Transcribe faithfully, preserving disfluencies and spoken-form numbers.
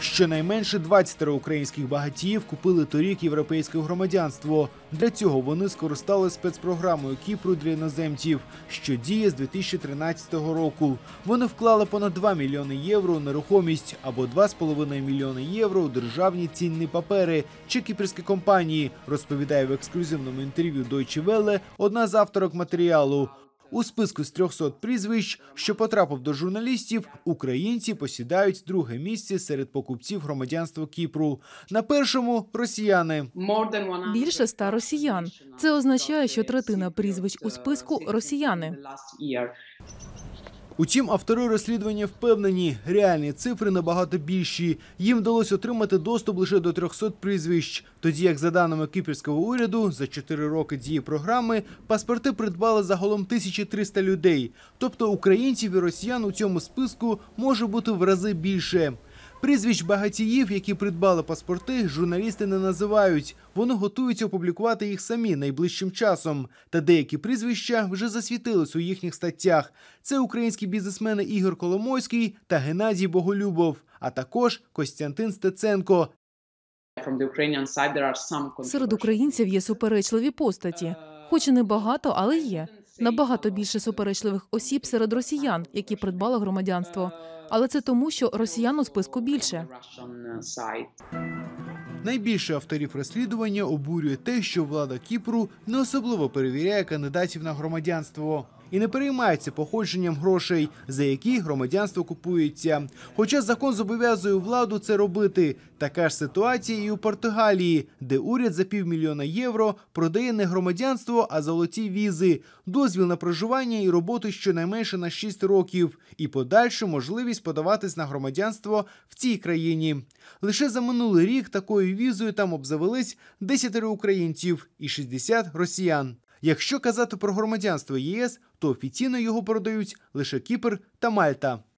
Щонайменше двадцять українських багатіїв купили торік європейське громадянство. Для цього вони скористалися спецпрограмою Кіпру для іноземців, що діє з дві тисячі тринадцятого року. Вони вклали понад два мільйони євро у нерухомість або два з половиною мільйони євро у державні цінні папери чи кіпрські компанії, розповідає в ексклюзивному інтерв'ю Deutsche Welle одна з авторок матеріалу. У списку з трьохсот прізвищ, що потрапив до журналістів, українці посідають друге місце серед покупців громадянства Кіпру. На першому – росіяни. Більше ста росіян. Це означає, що третина прізвищ у списку – росіяни. Утім, автори розслідування впевнені, реальні цифри набагато більші. Їм вдалося отримати доступ лише до трьохсот прізвищ. Тоді, як за даними кіпрського уряду, за чотири роки дії програми паспорти придбали загалом тисячу триста людей. Тобто українців і росіян у цьому списку може бути в рази більше. Прізвищ багатіїв, які придбали паспорти, журналісти не називають. Вони готуються опублікувати їх самі найближчим часом. Та деякі прізвища вже засвітились у їхніх статтях. Це українські бізнесмени Ігор Коломойський та Геннадій Боголюбов, а також Костянтин Стеценко. Серед українців є суперечливі постаті. Хоч і небагато, але є. Набагато більше суперечливих осіб серед росіян, які придбали громадянство. Але це тому, що росіян у списку більше. Найбільше авторів розслідування обурює те, що влада Кіпру не особливо перевіряє кандидатів на громадянство. І не переймається походженням грошей, за які громадянство купується. Хоча закон зобов'язує владу це робити. Така ж ситуація і у Португалії, де уряд за півмільйона євро продає не громадянство, а золоті візи, дозвіл на проживання і роботу щонайменше на шість років і подальшу можливість подаватись на громадянство в цій країні. Лише за минулий рік такою візою там обзавелись десять українців і шістдесят росіян. Якщо казати про громадянство ЄС, то офіційно його продають лише Кіпр та Мальта.